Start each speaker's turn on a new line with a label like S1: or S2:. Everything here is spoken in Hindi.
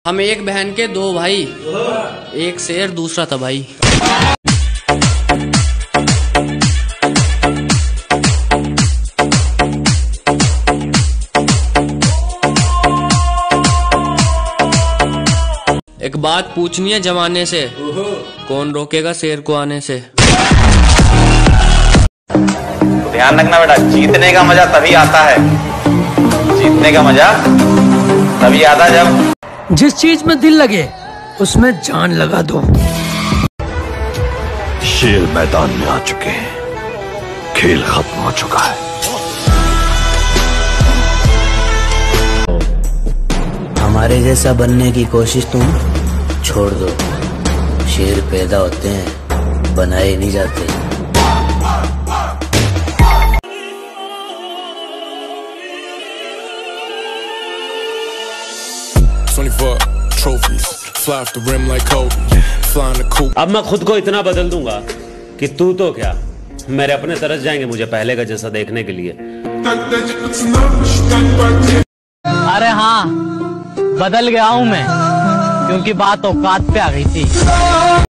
S1: हम एक बहन के दो भाई, एक शेर दूसरा तबाही। एक बात पूछनी है जमाने से, कौन रोकेगा शेर को आने से।
S2: ध्यान रखना बेटा, जीतने का मजा तभी आता है, जीतने का मजा तभी आता है जब
S3: जिस चीज में दिल लगे उसमें जान लगा दो।
S4: शेर मैदान में आ चुके हैं, खेल खत्म हो चुका है।
S5: हमारे जैसा बनने की कोशिश तुम छोड़ दो। शेर पैदा होते हैं, बनाए नहीं जाते।
S6: अब मैं खुद को इतना बदल दूंगा कि तू तो क्या, मेरे अपने तरस जाएंगे मुझे पहले का जैसा देखने के लिए।
S7: अरे हाँ, बदल गया हूँ मैं, क्योंकि बात औकात पे आ गई थी।